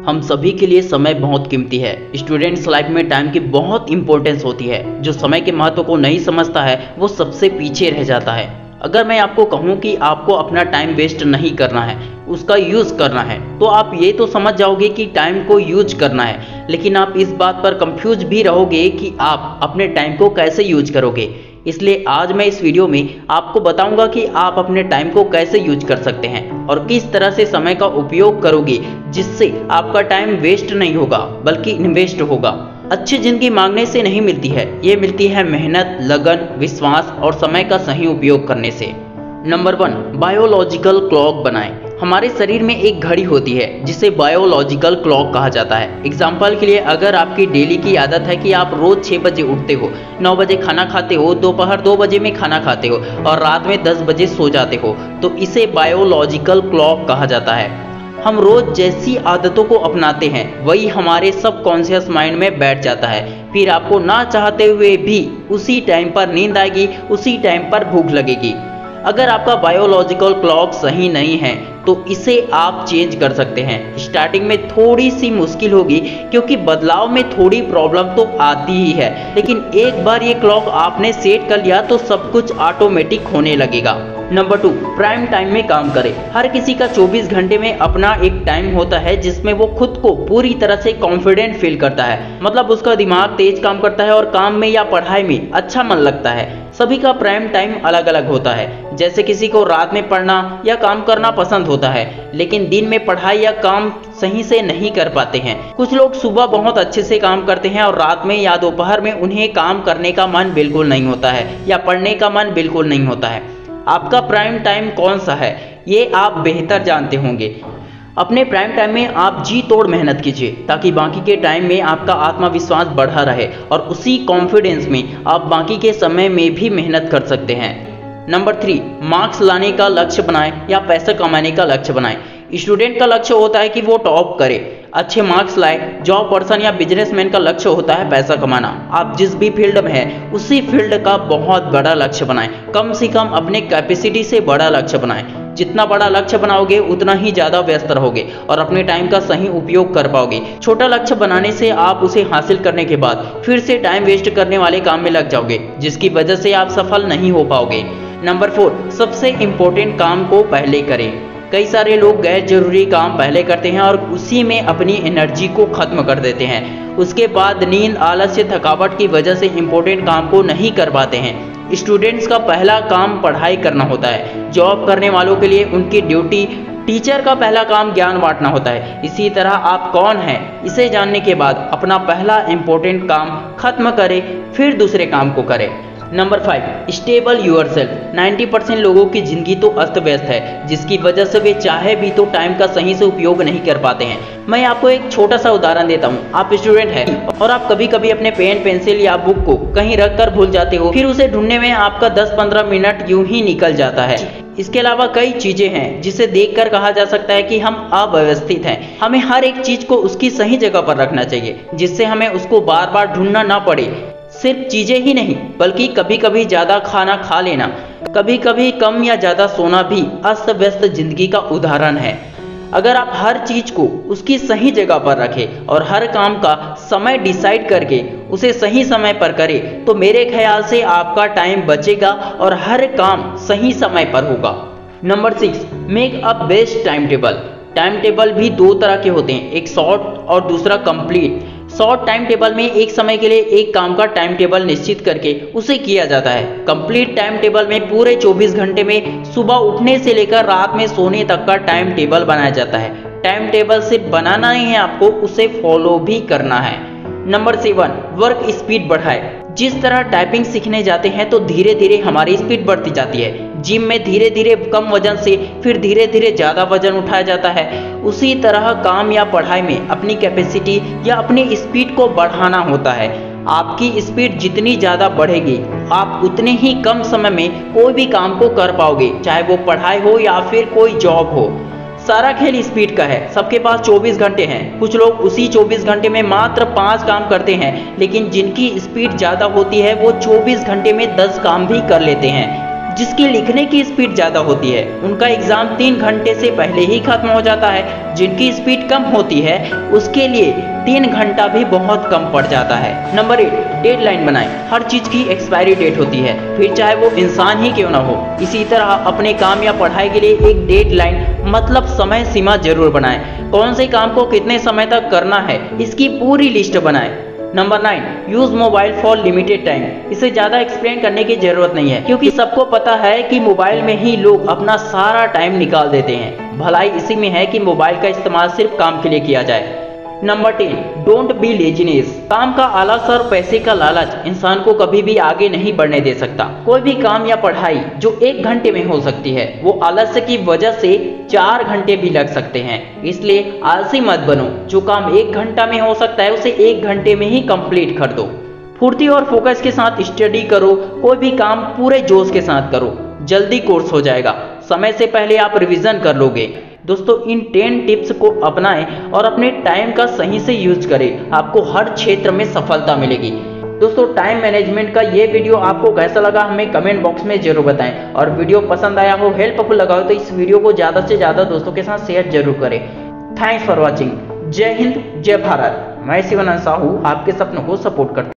हम सभी के लिए समय बहुत कीमती है। स्टूडेंट्स लाइफ में टाइम की बहुत इंपॉर्टेंस होती है। जो समय के महत्व को नहीं समझता है वो सबसे पीछे रह जाता है। अगर मैं आपको कहूं कि आपको अपना टाइम वेस्ट नहीं करना है, उसका यूज़ करना है, तो आप ये तो समझ जाओगे कि टाइम को यूज करना है, लेकिन आप इस बात पर कंफ्यूज भी रहोगे कि आप अपने टाइम को कैसे यूज करोगे। इसलिए आज मैं इस वीडियो में आपको बताऊंगा कि आप अपने टाइम को कैसे यूज कर सकते हैं और किस तरह से समय का उपयोग करोगे जिससे आपका टाइम वेस्ट नहीं होगा बल्कि इन्वेस्ट होगा। अच्छी जिंदगी मांगने से नहीं मिलती है, ये मिलती है मेहनत, लगन, विश्वास और समय का सही उपयोग करने से। नंबर 1, बायोलॉजिकल क्लॉक बनाएं। हमारे शरीर में एक घड़ी होती है जिसे बायोलॉजिकल क्लॉक कहा जाता है। एग्जाम्पल के लिए अगर आपकी डेली की आदत है कि आप रोज 6 बजे उठते हो, 9 बजे खाना खाते हो, दोपहर 2 बजे में खाना खाते हो और रात में 10 बजे सो जाते हो, तो इसे बायोलॉजिकल क्लॉक कहा जाता है। हम रोज जैसी आदतों को अपनाते हैं वही हमारे सबकॉन्शियस माइंड में बैठ जाता है। फिर आपको ना चाहते हुए भी उसी टाइम पर नींद आएगी, उसी टाइम पर भूख लगेगी। अगर आपका बायोलॉजिकल क्लॉक सही नहीं है तो इसे आप चेंज कर सकते हैं। स्टार्टिंग में थोड़ी सी मुश्किल होगी क्योंकि बदलाव में थोड़ी प्रॉब्लम तो आती ही है, लेकिन एक बार ये क्लॉक आपने सेट कर लिया तो सब कुछ ऑटोमेटिक होने लगेगा। नंबर 2, प्राइम टाइम में काम करें। हर किसी का 24 घंटे में अपना एक टाइम होता है जिसमें वो खुद को पूरी तरह से कॉन्फिडेंट फील करता है, मतलब उसका दिमाग तेज काम करता है और काम में या पढ़ाई में अच्छा मन लगता है। सभी का प्राइम टाइम अलग अलग होता है। जैसे किसी को रात में पढ़ना या काम करना पसंद होता है लेकिन दिन में पढ़ाई या काम सही से नहीं कर पाते हैं। कुछ लोग सुबह बहुत अच्छे से काम करते हैं और रात में या दोपहर में उन्हें काम करने का मन बिल्कुल नहीं होता है या पढ़ने का मन बिल्कुल नहीं होता है। आपका प्राइम टाइम कौन सा है ये आप बेहतर जानते होंगे। अपने प्राइम टाइम में आप जी तोड़ मेहनत कीजिए ताकि बाकी के टाइम में आपका आत्मविश्वास बढ़ा रहे और उसी कॉन्फिडेंस में आप बाकी के समय में भी मेहनत कर सकते हैं। नंबर 3, मार्क्स लाने का लक्ष्य बनाएं या पैसा कमाने का लक्ष्य बनाएं। स्टूडेंट का लक्ष्य होता है कि वो टॉप करे, अच्छे मार्क्स लाए। जॉब पर्सन या बिजनेसमैन का लक्ष्य होता है पैसा कमाना। आप जिस भी फील्ड में हैं उसी फील्ड का बहुत बड़ा लक्ष्य बनाएं। कम से कम अपने कैपेसिटी से बड़ा लक्ष्य बनाएं। जितना बड़ा लक्ष्य बनाओगे उतना ही ज़्यादा व्यस्त रहोगे और अपने टाइम का सही उपयोग कर पाओगे। छोटा लक्ष्य बनाने से आप उसे हासिल करने के बाद फिर से टाइम वेस्ट करने वाले काम में लग जाओगे जिसकी वजह से आप सफल नहीं हो पाओगे। नंबर 4, सबसे इम्पोर्टेंट काम को पहले करें। कई सारे लोग गैर जरूरी काम पहले करते हैं और उसी में अपनी एनर्जी को खत्म कर देते हैं। उसके बाद नींद, आलस्य, थकावट की वजह से इम्पोर्टेंट काम को नहीं कर पाते हैं। स्टूडेंट्स का पहला काम पढ़ाई करना होता है। जॉब करने वालों के लिए उनकी ड्यूटी, टीचर का पहला काम ज्ञान बांटना होता है। इसी तरह आप कौन हैं इसे जानने के बाद अपना पहला इम्पोर्टेंट काम खत्म करें, फिर दूसरे काम को करें। Number 5, stable yourself. 90% लोगों की जिंदगी तो अस्त व्यस्त है जिसकी वजह से वे चाहे भी तो टाइम का सही से उपयोग नहीं कर पाते हैं। मैं आपको एक छोटा सा उदाहरण देता हूँ। आप स्टूडेंट हैं और आप कभी कभी अपने पेन, पेंसिल या बुक को कहीं रख कर भूल जाते हो, फिर उसे ढूंढने में आपका 10-15 मिनट यूं ही निकल जाता है। इसके अलावा कई चीजें हैं जिसे देखकर कहा जा सकता है कि हम अव्यवस्थित हैं। हमें हर एक चीज को उसकी सही जगह पर रखना चाहिए जिससे हमें उसको बार बार ढूंढना ना पड़े। सिर्फ चीजें ही नहीं बल्कि कभी कभी ज्यादा खाना खा लेना, कभी कभी कम या ज्यादा सोना भी अस्त व्यस्त जिंदगी का उदाहरण है। अगर आप हर चीज को उसकी सही जगह पर रखें और हर काम का समय डिसाइड करके उसे सही समय पर करें तो मेरे ख्याल से आपका टाइम बचेगा और हर काम सही समय पर होगा। Number 6, make a best time table. Time table भी 2 तरह के होते हैं, एक शॉर्ट और दूसरा कंप्लीट। शॉर्ट टाइम टेबल में एक समय के लिए एक काम का टाइम टेबल निश्चित करके उसे किया जाता है। कंप्लीट टाइम टेबल में पूरे 24 घंटे में सुबह उठने से लेकर रात में सोने तक का टाइम टेबल बनाया जाता है। टाइम टेबल सिर्फ बनाना नहीं है, आपको उसे फॉलो भी करना है। नंबर 7, वर्क स्पीड बढ़ाए। जिस तरह टाइपिंग सीखने जाते हैं तो धीरे धीरे हमारी स्पीड बढ़ती जाती है। जिम में धीरे धीरे कम वजन से फिर धीरे धीरे ज़्यादा वजन उठाया जाता है। उसी तरह काम या पढ़ाई में अपनी कैपेसिटी या अपनी स्पीड को बढ़ाना होता है। आपकी स्पीड जितनी ज़्यादा बढ़ेगी आप उतने ही कम समय में कोई भी काम को कर पाओगे, चाहे वो पढ़ाई हो या फिर कोई जॉब हो। सारा खेल स्पीड का है। सबके पास 24 घंटे हैं। कुछ लोग उसी 24 घंटे में मात्र 5 काम करते हैं, लेकिन जिनकी स्पीड ज़्यादा होती है वो 24 घंटे में 10 काम भी कर लेते हैं। जिसकी लिखने की स्पीड ज़्यादा होती है उनका एग्जाम 3 घंटे से पहले ही खत्म हो जाता है। जिनकी स्पीड कम होती है उसके लिए 3 घंटा भी बहुत कम पड़ जाता है। नंबर 8, डेडलाइन बनाएं। हर चीज की एक्सपायरी डेट होती है, फिर चाहे वो इंसान ही क्यों ना हो। इसी तरह अपने काम या पढ़ाई के लिए एक डेडलाइन मतलब समय सीमा जरूर बनाएं। कौन से काम को कितने समय तक करना है इसकी पूरी लिस्ट बनाएं। Number 9, use mobile for limited time. इसे ज्यादा एक्सप्लेन करने की जरूरत नहीं है क्योंकि सबको पता है कि मोबाइल में ही लोग अपना सारा टाइम निकाल देते हैं। भलाई इसी में है कि मोबाइल का इस्तेमाल सिर्फ काम के लिए किया जाए। Number 10, don't be laziness. काम का आलस और पैसे का लालच इंसान को कभी भी आगे नहीं बढ़ने दे सकता। कोई भी काम या पढ़ाई जो 1 घंटे में हो सकती है वो आलस्य की वजह से 4 घंटे भी लग सकते हैं। इसलिए आलसी मत बनो। जो काम 1 घंटा में हो सकता है उसे 1 घंटे में ही कंप्लीट कर दो। फुर्ती और फोकस के साथ स्टडी करो। कोई भी काम पूरे जोश के साथ करो, जल्दी कोर्स हो जाएगा। समय से पहले आप रिवीजन कर लोगे। दोस्तों इन 10 टिप्स को अपनाएं और अपने टाइम का सही से यूज करें। आपको हर क्षेत्र में सफलता मिलेगी। दोस्तों टाइम मैनेजमेंट का ये वीडियो आपको कैसा लगा हमें कमेंट बॉक्स में जरूर बताएं। और वीडियो पसंद आया हो, हेल्पफुल लगा हो तो इस वीडियो को ज़्यादा से ज़्यादा दोस्तों के साथ शेयर जरूर करें। Thanks for watching. जय हिंद, जय भारत। मैं शिवानंद साहू आपके सपनों को सपोर्ट करता हूँ।